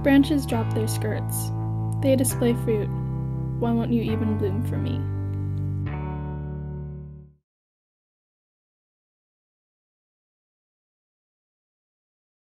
Branches drop their skirts. They display fruit. Why won't you even bloom for me?